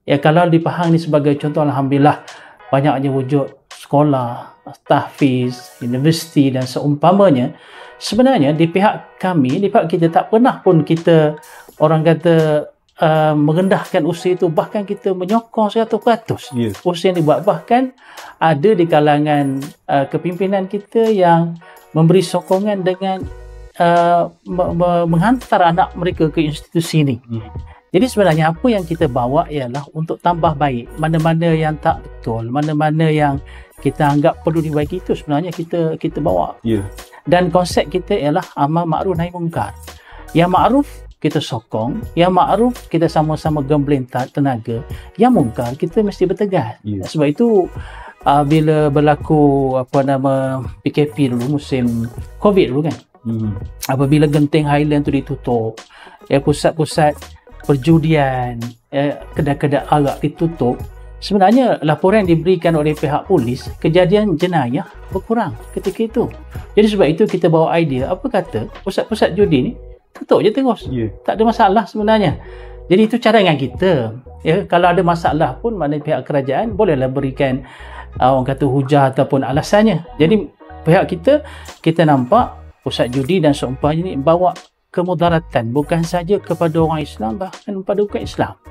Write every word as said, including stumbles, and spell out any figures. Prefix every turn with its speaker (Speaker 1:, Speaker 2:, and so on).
Speaker 1: Ya, kalau di Pahang ni sebagai contoh, alhamdulillah banyaknya wujud sekolah, tahfiz, universiti dan seumpamanya. Sebenarnya di pihak kami, di pihak kita tak pernah pun kita orang kata uh, merendahkan usaha itu, bahkan kita menyokong seratus peratus yeah. usaha yang dibuat. Bahkan ada di kalangan uh, kepimpinan kita yang memberi sokongan dengan uh, me- me- menghantar anak mereka ke institusi ini. Yeah. Jadi sebenarnya apa yang kita bawa ialah untuk tambah baik. Mana-mana yang tak betul, mana-mana yang kita anggap perlu dibaiki, itu sebenarnya kita kita bawa. Yeah. Dan konsep kita ialah amal makruf nahi mungkar. Yang makruf kita sokong, yang makruf kita sama-sama gembleng tenaga, yang mungkar kita mesti bertegas. Yeah. Sebab itu uh, bila berlaku apa nama P K P dulu, musim Covid dulu kan. Hmm. Apabila Genting Highland tu ditutup, ya pusat-pusat perjudian, ya, kedai-kedai arak ditutup, sebenarnya laporan diberikan oleh pihak polis, kejadian jenayah berkurang ketika itu. Jadi sebab itu kita bawa idea, apa kata pusat-pusat judi ni tutup je terus. Yeah. Tak ada masalah sebenarnya. Jadi itu cadangan kita. Ya, kalau ada masalah pun mana pihak kerajaan bolehlah berikan uh, orang kata hujah ataupun alasannya. Jadi pihak kita, kita nampak pusat judi dan seumpamanya ni bawa kemudaratan bukan saja kepada orang Islam, bahkan kepada bukan Islam.